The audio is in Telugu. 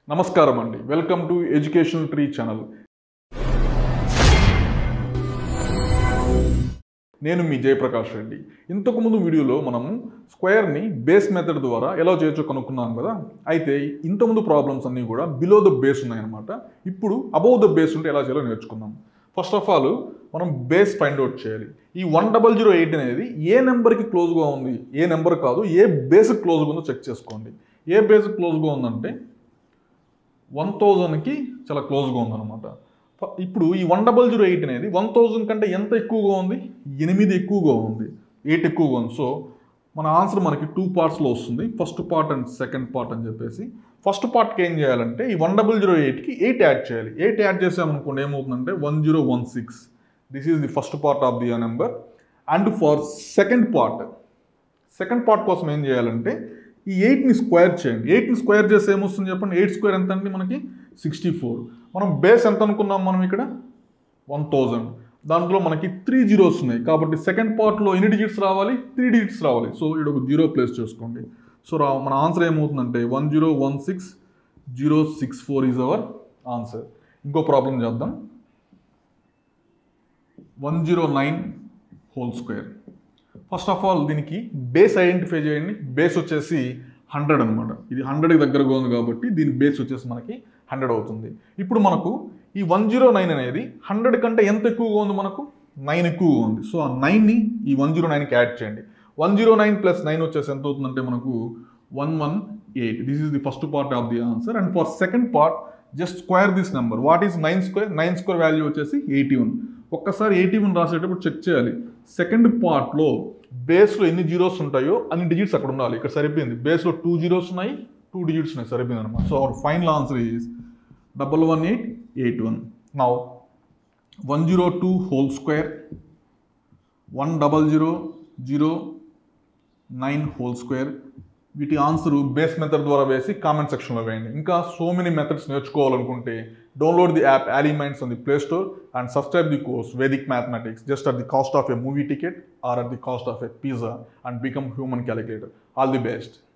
నమస్కారం అండి, welcome to educational tree channel. నేను మీ జయప్రకాష్ రెడ్డి. ఇంతకుముందు వీడియోలో మనము స్క్వేర్ని బేస్ మెథడ్ ద్వారా ఎలా చేయొచ్చో కనుక్కున్నాం కదా. అయితే ఇంతకుముందు ప్రాబ్లమ్స్ అన్నీ కూడా బిలో ద బేస్ ఉన్నాయన్నమాట. ఇప్పుడు అబౌవ్ ద బేస్ ఉంటే ఎలా చేయాలో నేర్చుకుందాం. ఫస్ట్ ఆఫ్ ఆల్ మనం బేస్ ఫైండ్ అవుట్ చేయాలి. ఈ 1008 అనేది ఏ నెంబర్కి క్లోజ్గా ఉంది, ఏ నెంబర్ కాదు, ఏ బేస్కి క్లోజ్గా ఉందో చెక్ చేసుకోండి. ఏ బేస్కి క్లోజ్గా ఉందంటే 1000కి చాలా క్లోజ్గా ఉందన్నమాట. ఇప్పుడు ఈ 1008 అనేది 1000 కంటే ఎంత ఎక్కువగా ఉంది? 8 ఎక్కువగా ఉంది, 8 ఎక్కువగా ఉంది. సో మన ఆన్సర్ మనకి 2 పార్ట్స్లో వస్తుంది, first part and second part అని చెప్పేసి. ఫస్ట్ పార్ట్కి ఏం చేయాలంటే ఈ 1008కి 8 యాడ్ చేయాలి. 8 యాడ్ చేసామనుకోండి ఏమవుతుందంటే 1016. This is the first part of the number. And for second part కోసం ఏం చేయాలంటే ఈ 8ని స్క్వేర్ చేయండి. 8ని స్క్వేర్ చేస్తే ఏమొస్తుంది చెప్పండి? 8 స్క్వేర్ ఎంత అండి? మనకి 64. మనం బేస్ ఎంత అనుకున్నాం? మనం ఇక్కడ 1000. దాంట్లో మనకి 3 జీరోస్ ఉన్నాయి కాబట్టి సెకండ్ పార్ట్లో ఎన్ని డిజిట్స్ రావాలి? 3 డిజిట్స్ రావాలి. సో ఇక్కడ ఒక 0 ప్లేస్ చేసుకోండి. సో మన ఆన్సర్ ఏమవుతుందంటే 1016064 ఈజ్ అవర్ ఆన్సర్. ఇంకో ప్రాబ్లం చేద్దాం. 109 whole square. First of all దీనికి బేస్ ఐడెంటిఫై చేయండి. బేస్ వచ్చేసి 100 అనమాట. ఇది 100కి దగ్గరగా ఉంది కాబట్టి దీని బేస్ వచ్చేసి మనకి 100 అవుతుంది. ఇప్పుడు మనకు ఈ 109 అనేది 100 కంటే ఎంత ఎక్కువగా ఉంది? మనకు 9 ఎక్కువగా ఉంది. సో ఆ 9ని ఈ 109కి యాడ్ చేయండి. 109 ప్లస్ 9 వచ్చేసి ఎంత అవుతుందంటే మనకు 118. This is the first part of the answer. And for second part just square this number. What is 9 square? 9 square value వచ్చేసి 81. ఒక్కసారి 81 రాసేటప్పుడు చెక్ చేయాలి. సెకండ్ పార్ట్లో బేస్లో ఎన్ని జీరోస్ ఉంటాయో అన్ని డిజిట్స్ అక్కడ ఉండాలి. ఇక్కడ సరిపోయింది. బేస్లో 2 జీరోస్ ఉన్నాయి, 2 డిజిట్స్ ఉన్నాయి, సరిపోయింది అనమాట. So our final answer is 11881. Now 102 whole square, 1009 whole square. వీటి ఆన్సర్ బేస్ మెథడ్ ద్వారా వేసి కామెంట్ సెక్షన్లో వేయండి. ఇంకా సో మెనీ మెథడ్స్ నేర్చుకోవాలనుకుంటే download the app Aliminds on the Play Store and subscribe the course Vedic Mathematics just at the cost of a movie ticket or at the cost of a pizza and become human calculator. All the best.